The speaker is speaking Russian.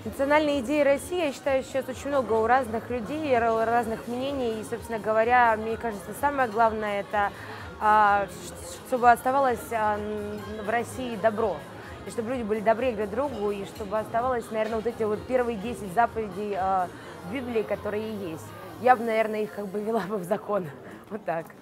Национальные идеи России, я считаю, сейчас очень много у разных людей, разных мнений. И, собственно говоря, мне кажется, самое главное это, чтобы оставалось в России добро. И чтобы люди были добрее друг к другу, и чтобы оставалось, наверное, вот эти вот первые 10 заповедей в Библии, которые есть. Я бы, наверное, их как бы вела бы в закон. Вот так.